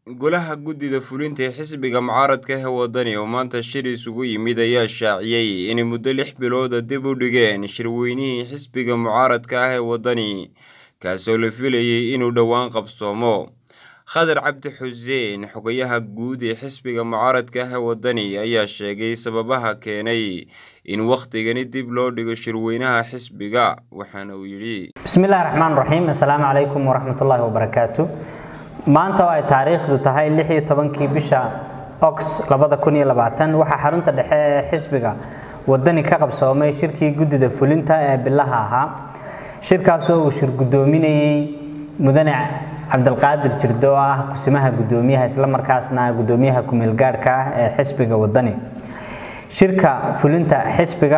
golaha guddida fulinta ee xisbiga mucaaradka ah ee wadani oo maanta shir isugu yimid ayaa shaaciyay in muddo 6 bilood dib u dhigeen shirweynihii xisbiga mucaaradka ah ee wadani kaasoo la filayay inuu dhawaan qabsoomo. Khadar Cabdi Xuseen xogayaha guud ee xisbiga mucaaradka ah ee wadani ayaa sheegay sababaha keenay in waqtigani dib loo dhigo shirweynaha xisbiga waxaana uu yiri Bismillahir Rahmanir Rahiim. Assalaamu alaykum wa rahmatullahi wa barakaatuh. maanta waa taariikhdu tahay 16 bisha Oct 2020 waxa xarunta dhexe ee xisbiga wadani ka qabsoomay shirkii guddida fulinta ee bilaha ahaa. shirkaas oo uu shir gudoominayay mudane Cabdulqaadir Jirdo ah kusimaha gudoomiyaha isla markaasna gudoomiyaha ku-meel gaarka ah ee xisbiga wadani. shirka fulinta xisbiga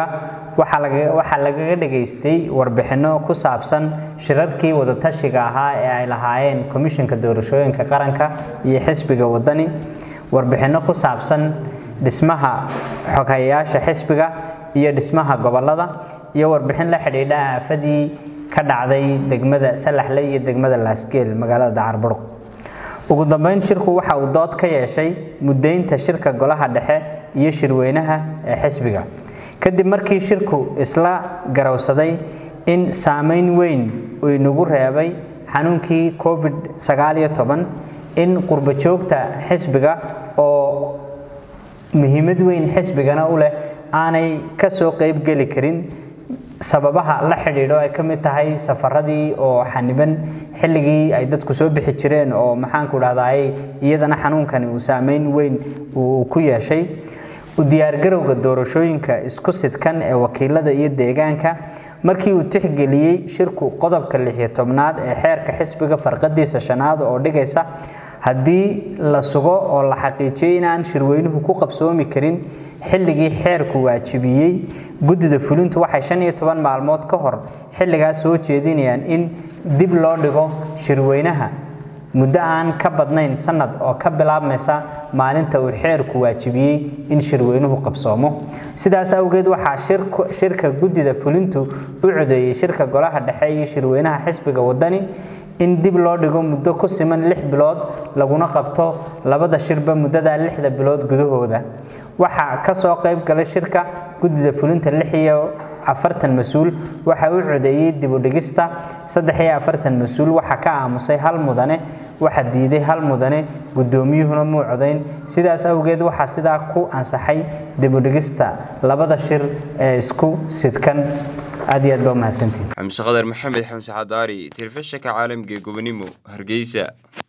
waxa laga dhageystay warbixino ku saabsan shirarkii wada tashiga ahaa ee ay lahaayeen komishanka doorashooyinka qaranka iyo xisbiga wadani, warbixino ku saabsan dhismaha xogayaasha xisbiga iyo dhismaha gobolada, iyo warbixin la xiriidha aafadii ka dhacday degmada Salaxle iyo degmada Laasgeel magaalada Dacarburuq. ugu dambeyn shirku waxa uu dood ka yeeshay mudeynta shirka golaha dhexe iyo shirweynaha ee xisbiga kadib markii shirku isla garawsaday in saameyn weyn uu inagu reebay xanuunkii COVID-19 in qurba joogta xisbiga oo muhiimad weyn xisbigana u leh aanay ka soo qayb gali karin sababaha la xiriiro ay kamid tahay safaradii oo xaniban xilligii ay dadku soo bixi jireen oo maxaan ku dhahdaay iyadana xanuunkani uu saameyn weyn uu ku yeeshay u diyaar garowga doorashooyinka isku sidkan ee wakiilada iyo deegaanka markii uu tixgeliyay shirku qodobka 16aad ee xeerka xisbiga farqadiisa 5aad oo dhigaysa haddii la sugo oo la xaqiijiyo in aan shirweynuhu ku qabsoomi karin xilligii xeerku waajibiyay guddida fulintu waxay 15 maalmood ka hor xilligaas soo jeedinayaan in dib loo dhigo shirweynaha muddo aan ka badnayn sanad oo ka bilaabmaysa maalinta uu xeerku waajibiyay in shirweynuhu qabsoomo. sidaas awgeed waxa shirka guddida fulintu u codeeyay shirka golaha dhexe iyo shirweynaha xisbiga wadani in dib loo dhigo muddo ku siman 6 bilood laguna qabto labada shirba muddada 6 bilood gudahooda. waxa ka soo qayb galay shirka guddida fulinta 46 mas'uul waxa uu codeeyay dib u dhigista 43 mas'uul waxa ka aamusay hal mudane waxa diiday hal mudane gudoomiyuhuna muu codeyn. sidaas awgeed waxa sidaa ku ansaxay dib u dhigista labada shir ee isku sidkan. aad iyo aad baa mahadsantiin. Xamse Khadar Maxamed Xamse Xadaari, telefishinka caalamka Gobonimo, Hargeysa.